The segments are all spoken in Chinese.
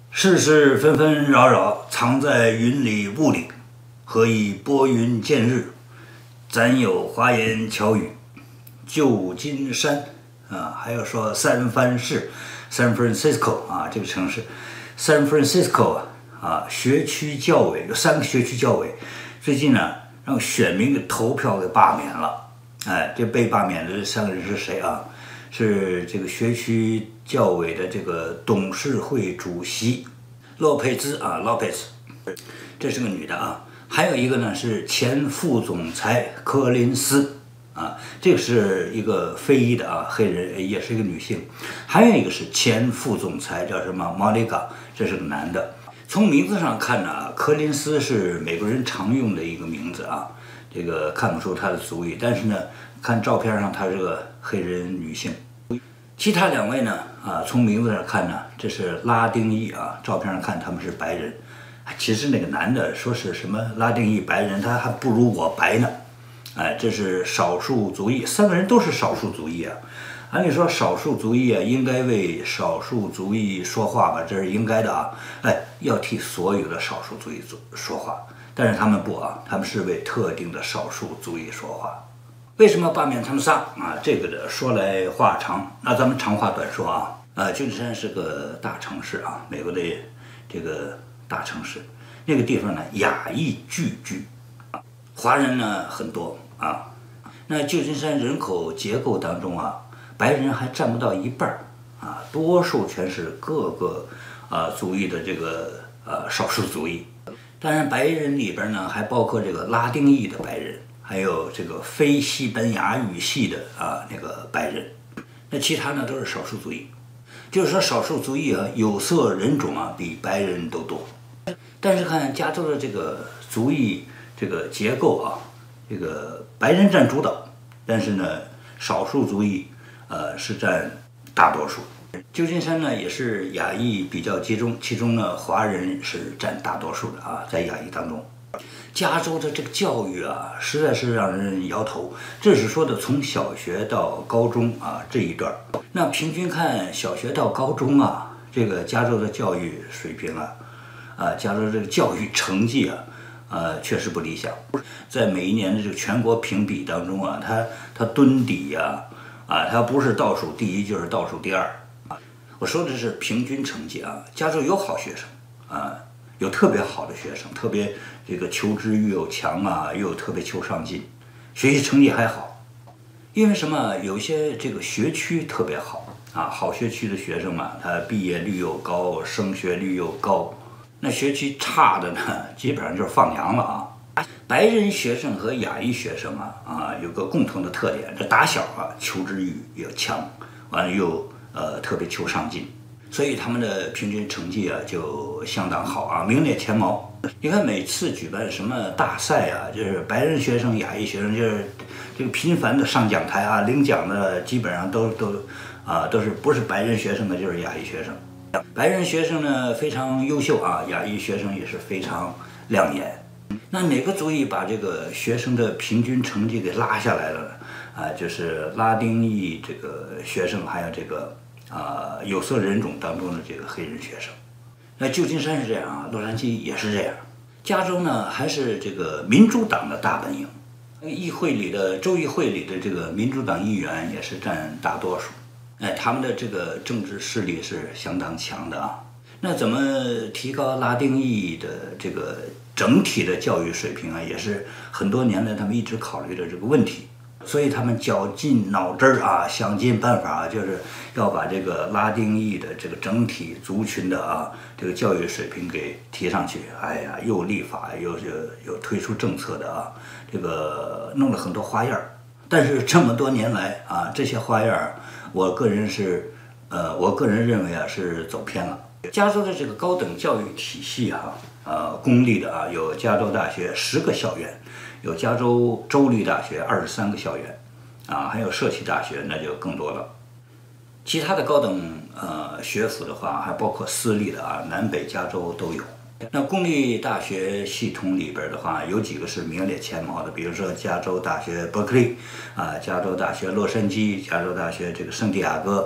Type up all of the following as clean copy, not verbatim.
世事纷纷扰扰，藏在云里雾里。何以拨云见日？暂有华言巧语。旧金山啊，还有说三藩市 （San Francisco） 啊，这个城市 San Francisco 啊，学区教委有3个学区教委，最近呢让选民给投票给罢免了。哎，这被罢免的这3个人是谁啊？是这个学区教委的这个董事会主席洛佩兹啊，洛佩兹，这是个女的啊。还有一个呢是前副总裁柯林斯啊，这个是一个非裔的啊黑人，也是一个女性。还有一个是前副总裁叫什么莫里卡，这是个男的。从名字上看呢，柯林斯是美国人常用的一个名字啊，这个看不出她的族裔，但是呢，看照片上她是个黑人女性。其他2位呢啊，从名字上看呢，这是拉丁裔啊，照片上看他们是白人。其实那个男的说是什么拉丁裔白人，他还不如我白呢。哎，这是少数族裔，3个人都是少数族裔啊。按理说少数族裔啊，应该为少数族裔说话吧，这是应该的啊。哎，要替所有的少数族裔说话，但是他们不啊，他们是为特定的少数族裔说话。为什么罢免他们仨啊？这个的说来话长，那咱们长话短说啊。旧金山是个大城市啊，美国的这个大城市，那个地方呢亚裔聚居，华人呢很多啊。那旧金山人口结构当中啊，白人还占不到1半啊，多数全是各个族裔的这个少数族裔。当然，白人里边呢还包括这个拉丁裔的白人，还有这个非西班牙语系的那个白人。那其他呢都是少数族裔，就是说少数族裔啊，有色人种啊比白人都多。但是看加州的这个族裔这个结构啊，这个白人占主导，但是呢，少数族裔是占大多数。旧金山呢也是亚裔比较集中，其中呢华人是占大多数的啊，在亚裔当中。加州的这个教育啊，实在是让人摇头。这是说的从小学到高中啊这一段。那平均看小学到高中啊，这个加州的教育水平加州这个教育成绩确实不理想。在每一年的这个全国评比当中啊，它蹲底它不是倒数第1就是倒数第2。我说的是平均成绩啊，加州有好学生有特别好的学生，特别这个求知欲又强又特别求上进，学习成绩还好。因为什么？有些这个学区特别好好学区的学生嘛，他毕业率又高，升学率又高。那学区差的呢，基本上就是放羊了白人学生和亚裔学生有个共同的特点，这打小求知欲又强，完了又特别求上进。所以他们的平均成绩就相当好名列前茅。你看每次举办什么大赛就是白人学生、亚裔学生就是这个频繁的上讲台领奖的，基本上都是不是白人学生的就是亚裔学生。白人学生呢非常优秀亚裔学生也是非常亮眼。那哪个族裔把这个学生的平均成绩给拉下来了呢？就是拉丁裔这个学生，还有这个有色人种当中的这个黑人学生。那旧金山是这样洛杉矶也是这样。加州呢还是这个民主党的大本营，州议会里的这个民主党议员也是占大多数。他们的这个政治势力是相当强的那怎么提高拉丁裔的这个整体的教育水平也是很多年来他们一直考虑的这个问题。所以他们绞尽脑汁想尽办法就是要把这个拉丁裔的这个整体族群的这个教育水平给提上去。又立法又推出政策的这个弄了很多花样。但是这么多年来这些花样我个人认为是走偏了。加州的这个高等教育体系公立的有加州大学10个校园，有加州州立大学23个校园还有社区大学，那就更多了。其他的高等学府的话，还包括私立的南北加州都有。那公立大学系统里边的话，有几个是名列前茅的，比如说加州大学伯克利加州大学洛杉矶，加州大学这个圣地亚哥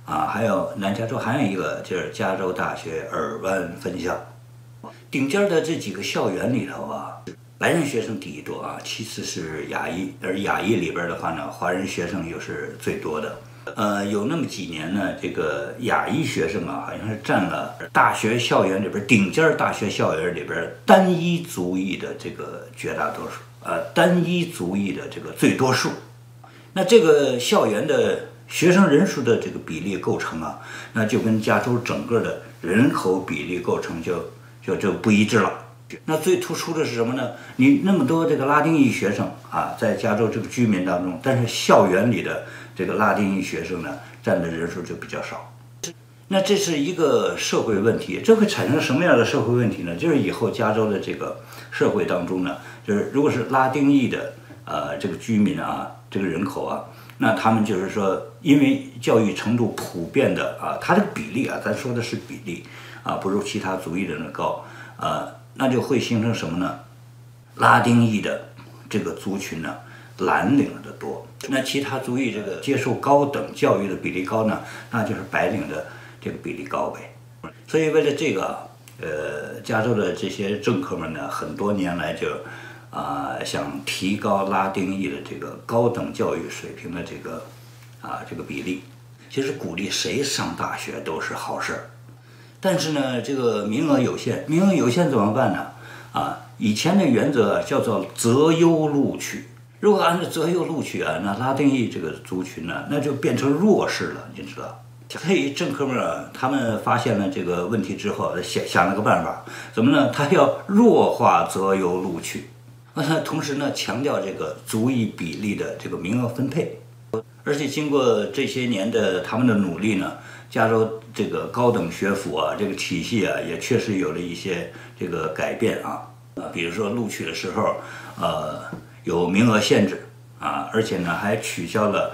还有南加州还有一个就是加州大学尔湾分校。顶尖的这几个校园里头啊，白人学生第一多啊，其次是亚裔，而亚裔里边的话呢，华人学生又是最多的。有那么几年呢，这个亚裔学生啊，好像是占了大学校园里边顶尖大学校园里边单一族裔的这个绝大多数，单一族裔的这个最多数。那这个校园的学生人数的这个比例构成啊，那就跟加州整个的人口比例构成就不一致了。那最突出的是什么呢？你那么多这个拉丁裔学生啊，在加州这个居民当中，但是校园里的这个拉丁裔学生呢，占的人数就比较少。那这是一个社会问题，这会产生什么样的社会问题呢？就是以后加州的这个社会当中呢，就是如果是拉丁裔的这个居民啊，这个人口啊，那他们就是说，因为教育程度普遍的啊，它这个比例啊，咱说的是比例啊，不如其他族裔的人高那就会形成什么呢？拉丁裔的这个族群呢，蓝领的多。那其他族裔这个接受高等教育的比例高呢，那就是白领的这个比例高呗。所以为了这个，加州的这些政客们呢，很多年来就想提高拉丁裔的这个高等教育水平的这个比例。其实鼓励谁上大学都是好事儿。但是呢，这个名额有限，名额有限怎么办呢？以前的原则叫做择优录取。如果按照择优录取啊，那拉丁裔这个族群呢，那就变成弱势了，你知道？所以政客们他们发现了这个问题之后，想了个办法，怎么呢？他要弱化择优录取，同时呢，强调这个族裔比例的这个名额分配。而且经过这些年的他们的努力呢，加州这个高等学府啊，这个体系啊，也确实有了一些这个改变比如说录取的时候，有名额限制而且呢还取消了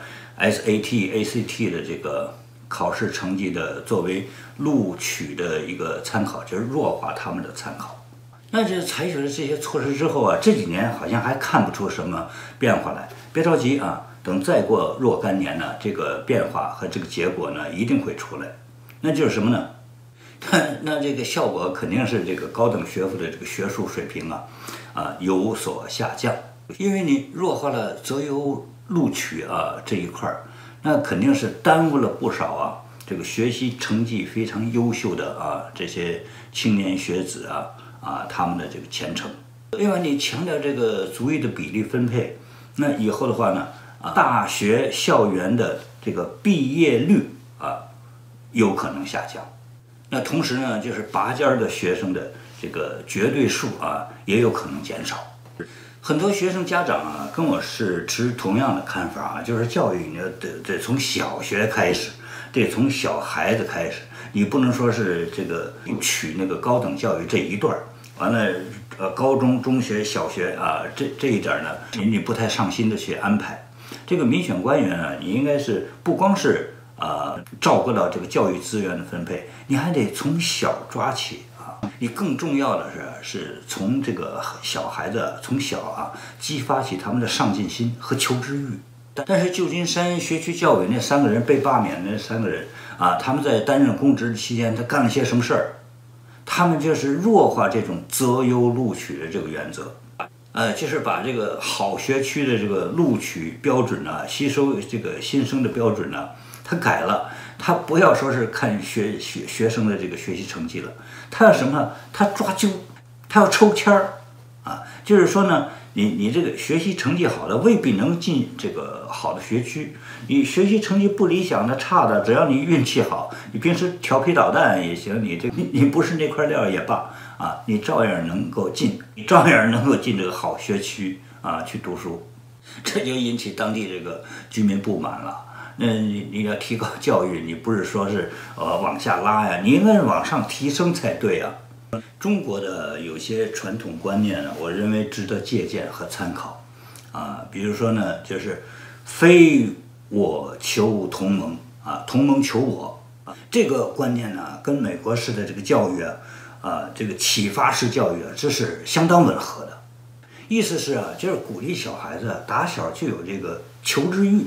SAT、ACT 的这个考试成绩的作为录取的一个参考，就是弱化他们的参考。那这采取了这些措施之后啊，这几年好像还看不出什么变化来。别着急等再过若干年呢，这个变化和这个结果呢一定会出来。那就是什么呢？那这个效果肯定是这个高等学府的这个学术水平有所下降，因为你弱化了择优录取这一块儿，那肯定是耽误了不少这个学习成绩非常优秀的这些青年学子他们的这个前程。另外，你强调这个族裔的比例分配，那以后的话呢，大学校园的这个毕业率有可能下降。那同时呢，就是拔尖的学生的这个绝对数也有可能减少。很多学生家长跟我是持同样的看法就是教育你得从小学开始，得从小孩子开始，你不能说是这个取那个高等教育这一段完了高中、中学、小学这一点呢，你不太上心的去安排。这个民选官员你应该是不光是照顾到这个教育资源的分配，你还得从小抓起你更重要的是从这个小孩子从小激发起他们的上进心和求知欲。但是旧金山学区教委那3个人被罢免的那3个人他们在担任公职期间，他干了些什么事儿？他们就是弱化这种择优录取的这个原则，就是把这个好学区的这个录取标准吸收这个新生的标准他改了，他不要说是看学生的这个学习成绩了，他要什么？他抓阄，他要抽签儿就是说呢，你这个学习成绩好的未必能进这个好的学区，你学习成绩不理想的差的，只要你运气好，你平时调皮捣蛋也行，你不是那块料也罢你照样能够进，你照样能够进这个好学区去读书。这就引起当地这个居民不满了。那你要提高教育，你不是说是往下拉呀，你应该是往上提升才对中国的有些传统观念我认为值得借鉴和参考比如说呢，就是非我求同盟同盟求我这个观念呢，跟美国式的这个教育这个启发式教育这是相当吻合的。意思是就是鼓励小孩子打小就有这个求知欲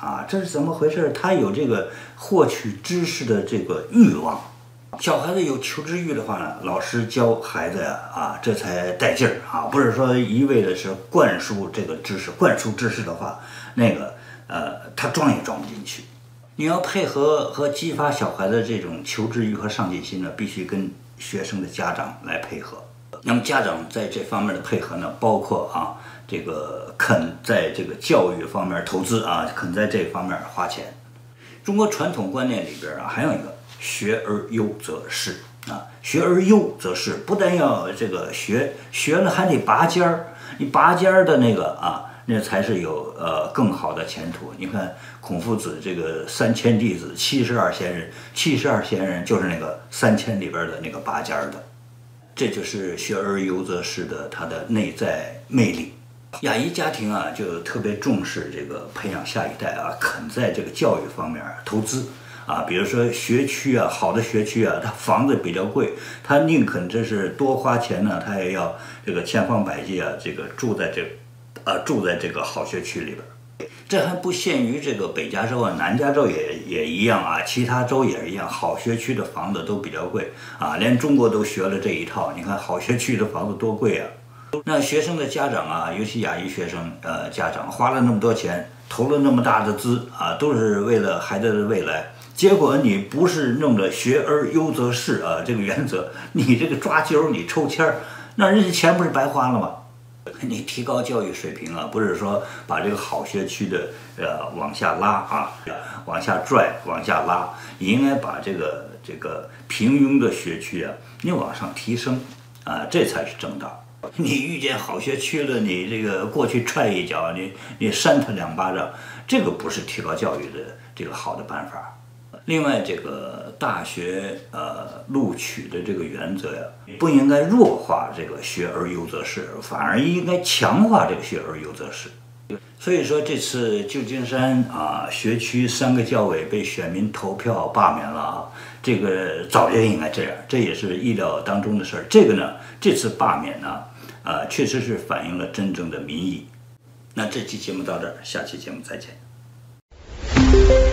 啊，这是怎么回事？他有这个获取知识的这个欲望。小孩子有求知欲的话呢，老师教孩子呀，这才带劲儿啊！不是说一味的是灌输这个知识，灌输知识的话，他装也装不进去。你要配合和激发小孩的这种求知欲和上进心呢，必须跟学生的家长来配合。那么家长在这方面的配合呢，包括这个肯在这个教育方面投资肯在这方面花钱。中国传统观念里边还有一个学而优则仕学而优则仕，不但要这个学了还得拔尖儿，你拔尖儿的那才是有更好的前途。你看孔夫子这个3000弟子72贤人，72贤人就是那个3000里边的那个拔尖儿的，这就是学而优则仕的它的内在魅力。亚裔家庭就特别重视这个培养下一代肯在这个教育方面投资比如说学区好的学区它房子比较贵，他宁肯这是多花钱呢，他也要这个千方百计这个住在这个好学区里边。这还不限于这个北加州南加州也一样其他州也是一样，好学区的房子都比较贵连中国都学了这一套。你看好学区的房子多贵那学生的家长尤其亚裔学生家长花了那么多钱，投了那么大的资都是为了孩子的未来。结果你不是弄着学而优则仕这个原则，你这个抓阄你抽签儿，那人家钱不是白花了吗？你提高教育水平不是说把这个好学区的往下拉往下拽往下拉，你应该把这个平庸的学区你往上提升这才是正道。你遇见好学区了，你这个过去踹一脚，你扇他2巴掌，这个不是提高教育的这个好的办法。另外，这个大学录取的这个原则不应该弱化这个学而优则仕，反而应该强化这个学而优则仕。所以说，这次旧金山学区3个教委被选民投票罢免了这个早就应该这样，这也是意料当中的事儿。这次罢免确实是反映了真正的民意。那这期节目到这儿，下期节目再见。